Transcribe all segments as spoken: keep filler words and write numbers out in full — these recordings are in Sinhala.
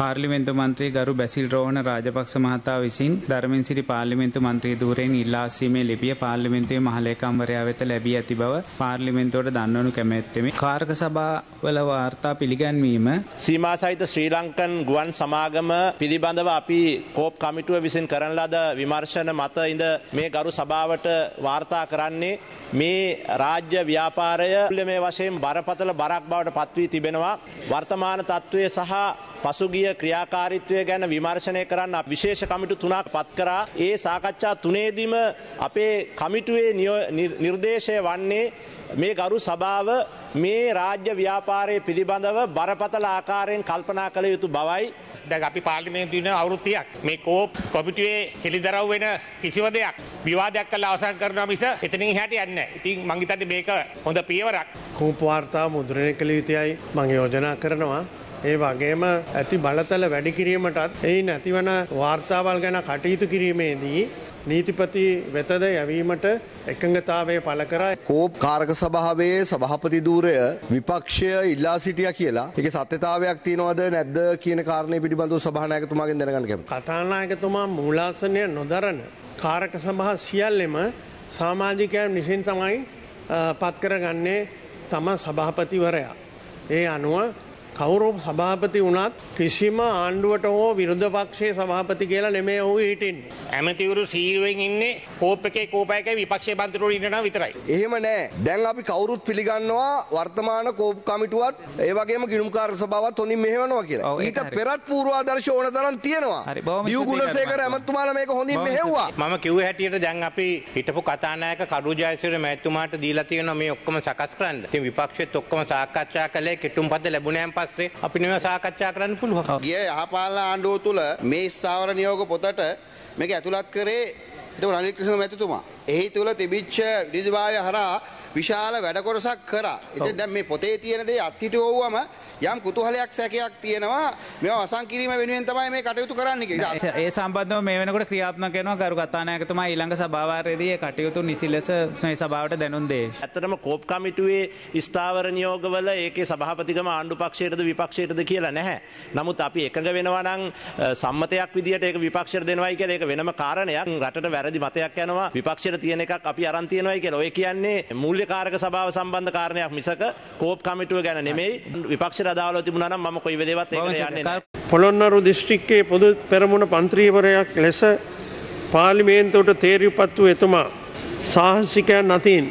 පාර්ලිමේන්තු මන්ත්‍රී ගරු බැසිල් රෝහණ රාජපක්ෂ මහතා විසින් ධර්මෙන් සිටි පාර්ලිමේන්තු මන්ත්‍රී ධූරයෙන් ඉල්ලා අස්වීමේ ලිපිය පාර්ලිමේන්තුවේ මහලේකම්වරයා වෙත ලැබී ඇති බව පාර්ලිමේන්තුවට දන්වනු කැමැත්තෙමි. කාරක සභාවල වාර්තා පිළිගැන්වීම සීමා සහිත ශ්‍රී ලංකන් ගුවන් සමාගම පිළිබඳව අපි කෝප් කමිටුව විසින් කරන ලද විමර්ශන මත ඉඳ මේ ගරු සභාවට වාර්තා කරන්නේ මේ රාජ්‍ය ව්‍යාපාරය මේ වශයෙන් බරපතල බරක් බවට පත්වී තිබෙනවා. වර්තමාන තත්ත්වය සහ පසුගිය ක්‍රියාකාරීත්වය ගැන විමර්ශනය කරන්න විශේෂ කමිටු තුනක් පත් කරා. ඒ සාකච්ඡා තුනේදීම අපේ කමිටුවේ නිර්දේශය වන්නේ මේ ගරු සභාව මේ රාජ්‍ය ව්‍යාපාරයේ පිළිබඳව බරපතල ආකාරයෙන් කල්පනා කළ යුතු බවයි. දැන් අපි පාර්ලිමේන්තුවේ අවුරුදු තිහක් මේ කෝප් කොමිටුවේ හෙළිදරව් වෙන කිසිව දෙයක් විවාදයක් කරලා අවසන් කරනවා මිස එතනින් එහාට යන්නේ නැහැ. ඉතින් මං හිතන්නේ මේක හොඳ පියවරක්. කෝප් වාර්තා මුද්‍රණය කළ යුතුයි මම යෝජනා කරනවා. ඒ වගේම ඇති බලතල වැඩි කිරීමටත් එයි නැතිවන වාර්තාවල් ගැන කටයුතු කිරීමේදී නීතිපති වෙතද යැවීමට එකඟතාවය පළ කරා. කෝප් කාරක සභාවේ සභාපති ධූරය විපක්ෂය ඉල්ලා සිටියා කියලා. ඒකේ සත්‍යතාවයක් තියනවද නැද්ද කියන කාරණේ පිළිබඳව සභානායකතුමාගෙන් දැනගන්න කැමතියි. කතානායකතුමා මූලාසනය නොදරන කාරක සභා සියල්ලම සමාජිකයන් විසින් තමයි පත් කරගන්නේ තම සභාපතිවරයා. ඒ අනුව කවුරු සභාපති වුණත් කිසිම ආණ්ඩුවට හෝ විරුද්ධ පක්ෂයේ සභාපති කියලා නෙමෙයි ඔහු හිටින්නේ. ඇමතිවරු සීරුවෙන් ඉන්නේ කෝප් එකේ කෝපයකේ විපක්ෂයේ මන්ත්‍රීවරු ඉන්නවා විතරයි. එහෙම නෑ. දැන් අපි කවුරුත් පිළිගන්නවා වර්තමාන කෝප් කමිටුවත් ඒ වගේම ගිණුම්කාර සභාවත් හොඳින් මෙහෙවනවා කියලා. ඊට පෙරත් පූර්වාදර්ශ ඕන තරම් තියෙනවා. දියු ගුණසේකර ඇමතුමාලා මේක හොඳින් මෙහෙව්වා. මම කිව්ව හැටියට දැන් අපි හිටපු කතානායක කඩු ජයසිරි මහත්මයාට දීලා තියෙනවා මේ ඔක්කොම සකස් කරන්න. ඉතින් විපක්ෂෙත් ඔක්කොම සාකච්ඡා කළේ කෙටුම්පත ලැබුණාන් පස්සේ අපි නෙවෙයි සාකච්ඡා කරන්න පුළුවන්. ගිය යහපාලන ආණ්ඩුව තුල මේ ස්ථාවර නියෝග පොතට මේක ඇතුළත් කරේ හිටපු රනිල් ක්‍රිෂ්ණ මැතිතුමා. එහි තුල තිබිච්ච විනිවිදභාවය හරහා විශාල වැඩ කොටසක් කරා. ඉතින් දැන් මේ පොතේ තියෙන දේ අත්හිටුවවම යම් කුතුහලයක් සැකයක් තියෙනවා. මේවා අවසන් කිරීම වෙනුවෙන් තමයි මේ කටයුතු කරන්න කියලා. ඒ සම්බන්ධව මේ වෙනකොට ක්‍රියාත්මක වෙනවා ගරු කතානායකතුමා ඊළඟ සභාවාරයේදී ඒ කටයුතු නිසි ලෙස මේ සභාවට දැනුම් දෙයි. ඇත්තටම කෝප් කමිටුවේ ස්ථාවර නියෝගවල ඒකේ සභාපතිකම ආණ්ඩු පක්ෂයටද විපක්ෂයටද කියලා නැහැ. නමුත් අපි එකඟ වෙනවා නම් සම්මතයක් විදියට ඒක විපක්ෂයට දෙනවයි කියලා ඒක වෙනම කාරණයක්. රටට වැරදි මතයක් යනවා විපක්ෂයට තියෙන එකක් අපි අරන් තියනවයි කියලා. ඔය කියන්නේ මූල්‍යකාරක සභාව සම්බන්ධ කාරණයක් මිසක කෝප් කමිටුව ගැන නෙමෙයි. විපක්ෂයට අදාළව තිබුණා නම් මම කොයි වෙලේවත් ඒකට යන්නේ නැහැ. පොළොන්නරු දිස්ත්‍රික්කයේ පොදු පෙරමුණ මන්ත්‍රීවරයෙක් ලෙස පාර්ලිමේන්තුවට තේරිපත් වූ එතුමා සාහසිකයන් අතින්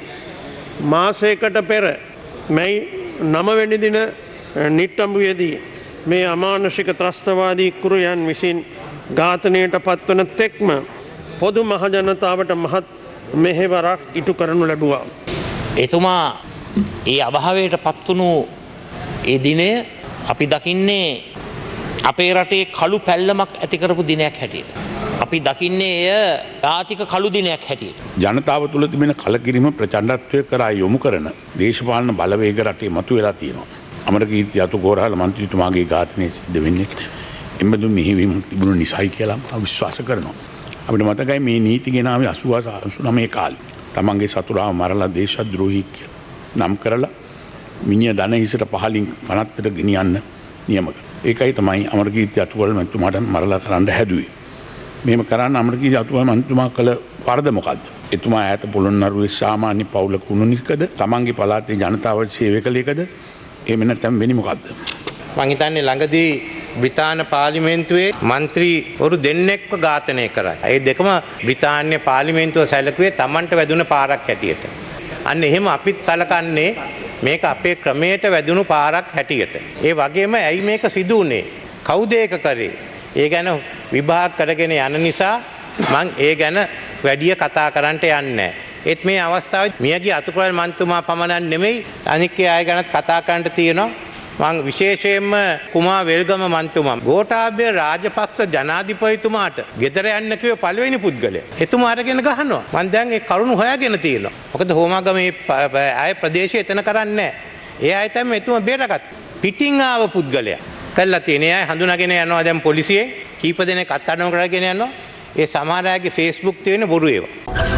මාසයකට පෙර මැයි නවවෙනි දින නිට්ටඹුවේදී මේ අමානුෂික ත්‍රස්තවාදී කුරයන් විසින් ඝාතනයට පත්වන තෙක්ම පොදු මහ ජනතාවට මහත් මෙහෙවරක් ඉටු කරනු ලැබුවා. එතුමා ඒ අභාවයට පත්වුණු ඒ දිනය අපි දකින්නේ අපේ රටේ කළු පැල්ලමක් ඇති කරපු දිනයක් හැටියට. අපි දකින්නේ එය ජාතික කළු දිනයක් හැටියට. ජනතාව තුළ තිබෙන කලකිරීම ප්‍රචණ්ඩත්වය කරා යොමු කරන දේශපාලන බලවේග රටේ මතුවලා තියෙනවා. අමරකීර්ති අතුගෝරහල මන්ත්‍රීතුමාගේ ඝාතනය සිද්ධ වෙන්නේ එම්බදු මෙහෙවීම තිබුණු නිසායි කියලා මම විශ්වාස කරනවා. අපිට මතකයි මේ නීති ගෙනාවේ අසූ නවය කාලේ. තමන්ගේ සතුරාව මරලා දේශද්‍රෝහී කියලා නම් කරලා මිනිහ දන හිසට පහලින් පනත්තට ගෙනියන්න නියම කළා. ඒකයි තමයි අමරකීර්ති අතුගෝරහල මන්ත්‍රීතුමාට මරලා කරන්න හැදුවේ. මෙහෙම කරන්න අමරකීර්ති අතුගෝරහල මන්ත්‍රීතුමා කළ වරද මොකද්ද? එතුමා ඈත පොළොන්නරුවේ සාමාන්‍ය පවුලක වුණුනිකද තමන්ගේ පළාතේ ජනතාවට සේවය කළේකද? එහෙම නැත්නම් වෙන්නේ මොකද්ද? මං හිතන්නේ ළඟදී බ්‍රිතාන්‍ය පාර්ලිමේන්තුවේ മന്ത്രിවරු දෙන්නෙක්ව ඝාතනය කරා. ඒ දෙකම බ්‍රිතාන්‍ය පාර්ලිමේන්තුව සැලකුවේ Tamanට වැදුන පාරක් හැටියට. අන්න එහෙම අපිත් සැලකන්නේ මේක අපේ ක්‍රමයට වැදුණු පාරක් හැටියට. ඒ වගේම ඇයි මේක සිදු වුනේ? කවුද ඒක කරේ? ඒ ගැන විභාග කරගෙන යන නිසා මං ඒ ගැන වැඩි කතා කරන්නට යන්නේ නැහැ. ඒත් මේ අවස්ථාවේ මියගිය අතුගෝරහල මන්ත්‍රීතුමා පමණක් නෙමෙයි අනික් අය ගැනත් කතා කරන්න තියෙනවා. මං විශේෂයෙන්ම කුමා වෙල්ගම මන්ත්‍රීතුමා ගෝඨාභය රාජපක්ෂ ජනාධිපතිතුමාට ගෙදර යන්න කිව්ව පළවෙනි පුද්ගලයා. එතුමා අරගෙන ගහනවා. මං දැන් ඒ කරුණ හොයාගෙන තියෙනවා. මොකද හෝමාගමේ ආය ප්‍රදේශය එතන කරන්නේ නැහැ. ඒ අය තමයි එතුමා බේරගත්තා. පිටින් ආව පුද්ගලයා. කළා තියෙන අය හඳුනාගෙන යනවා දැන් පොලිසියෙන් කීප දෙනෙක් අත්අඩංගුවට කරගෙන යනවා. ඒ සමහර අයගේ Facebook තියෙන බොරු ඒවා.